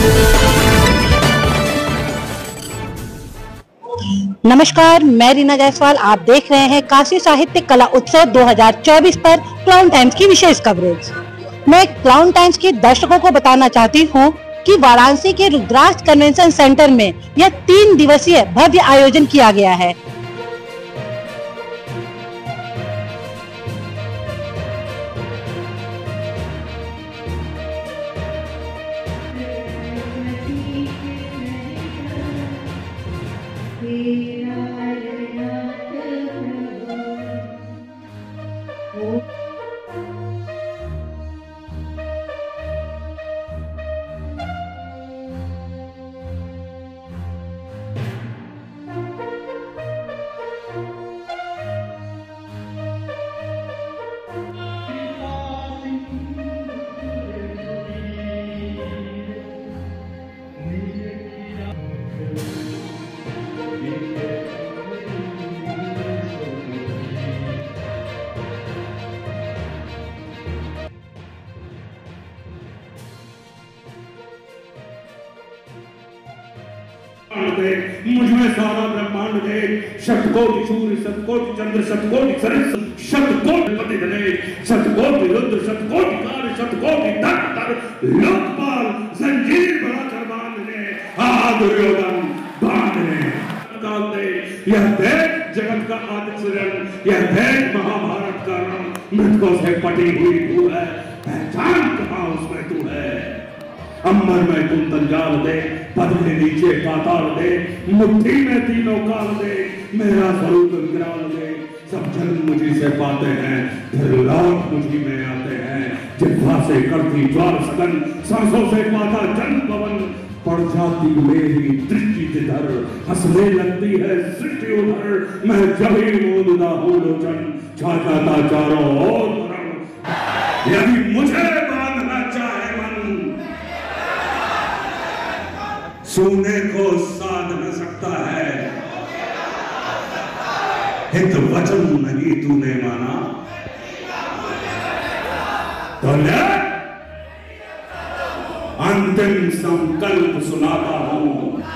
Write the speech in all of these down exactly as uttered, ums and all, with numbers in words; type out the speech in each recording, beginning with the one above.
नमस्कार, मैं रीना जायसवाल। आप देख रहे हैं काशी साहित्य कला उत्सव दो हज़ार चौबीस पर क्लाउन टाइम्स की विशेष कवरेज। मैं क्लाउन टाइम्स के दर्शकों को बताना चाहती हूं कि वाराणसी के रुद्राक्ष कन्वेंशन सेंटर में यह तीन दिवसीय भव्य आयोजन किया गया है। मुझमें सारा ब्रह्मांड दे, शतकोटि सूर्य शतकोटि चंद्र शतकोटि सरस शतकोटि पति धने शतकोटि रुद्र शतकोटि कार शतकोटि धर लोकपाल जंजीर बड़ा चरबान ने दुर्योधन बांधने काल दे। यह देख जगत का आदि सृजन, यह देख महाभारत का रण, मृतकों से पटी हुई तू है, पहचान कहाँ उसमें तू है। अम्बर में कुंतल जाल दे, पद के नीचे पाताल दे, मुट्ठी में तीनों काल दे, मेरा स्वरूप विकराल दे। सब जन मुझी से पाते हैं, फिर लौट मुझी में आते हैं। जिह्वा से करती ज्वार सदन, सांसों से पाता जन पवन। पड़ जाती मेरी दृष्टि जिधर, हंसने लगती है सृष्टि उधर। मैं जब ही मोददा हूँ लोचन, छा जाता चारों ओर परम। यदि मुझे बांधना चाहे मन, सोने को साध न सकता है। हित वचन नहीं तूने माना तो ले अंतिम संकल्प सुनाता हूं।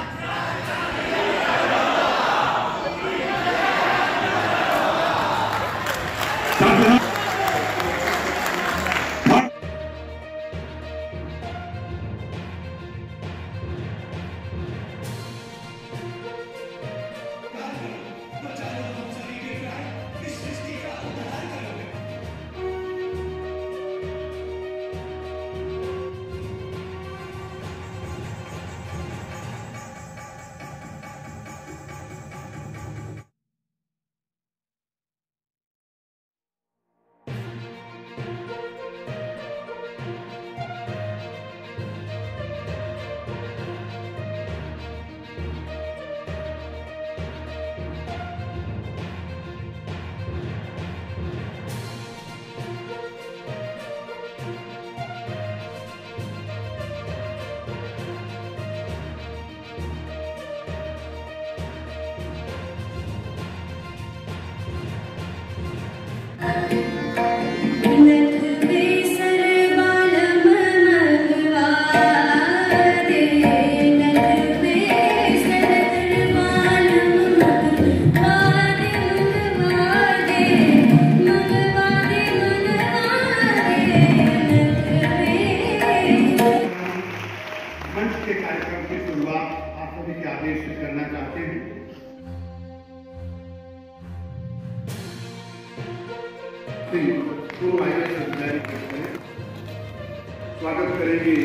स्वागत करेंगे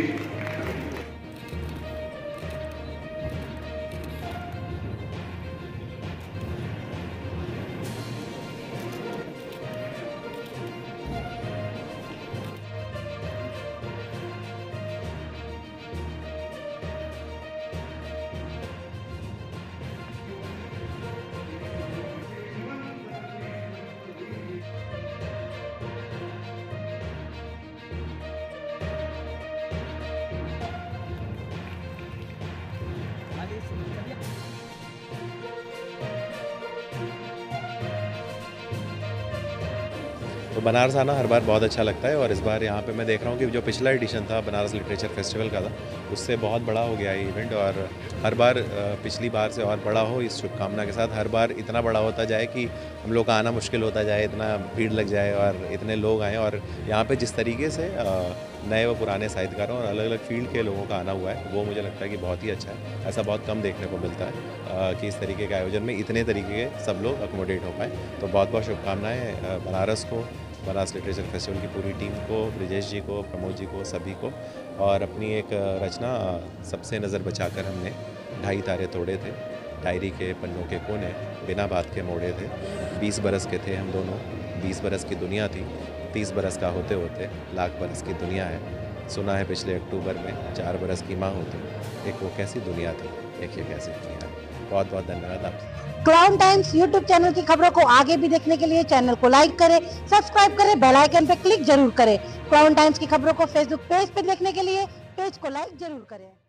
तो बनारस आना हर बार बहुत अच्छा लगता है और इस बार यहाँ पे मैं देख रहा हूँ कि जो पिछला एडिशन था बनारस लिटरेचर फेस्टिवल का था उससे बहुत बड़ा हो गया ये इवेंट और हर बार पिछली बार से और बड़ा हो, इस शुभकामना के साथ हर बार इतना बड़ा होता जाए कि हम लोग का आना मुश्किल होता जाए, इतना भीड़ लग जाए और इतने लोग आएँ। और यहाँ पे जिस तरीके से नए व पुराने साहित्यकारों और अलग अलग फील्ड के लोगों का आना हुआ है वो मुझे लगता है कि बहुत ही अच्छा है। ऐसा बहुत कम देखने को मिलता है कि इस तरीके के आयोजन में इतने तरीके के सब लोग अकोमोडेट हो पाए। तो बहुत बहुत शुभकामनाएँ बनारस को, बनारस लिटरेचर फेस्टिवल की पूरी टीम को, ब्रिजेश जी को, प्रमोद जी को, सभी को। और अपनी एक रचना सबसे नज़र बचाकर हमने ढाई तारे तोड़े थे, डायरी के पन्नों के कोने बिना बात के मोड़े थे। बीस बरस के थे हम दोनों, बीस बरस की दुनिया थी, तीस बरस का होते होते लाख बरस की दुनिया है। सुना है पिछले अक्टूबर में चार बरस की माँ होती, एक वो कैसी दुनिया थी, एक ये कैसी दुनिया है। बहुत बहुत धन्यवाद आपसे। क्राउन टाइम्स यूट्यूब चैनल की खबरों को आगे भी देखने के लिए चैनल को लाइक करें, सब्सक्राइब करें, बेल आइकन पर क्लिक जरूर करें। क्राउन टाइम्स की खबरों को फेसबुक पेज पर देखने के लिए पेज को लाइक जरूर करें।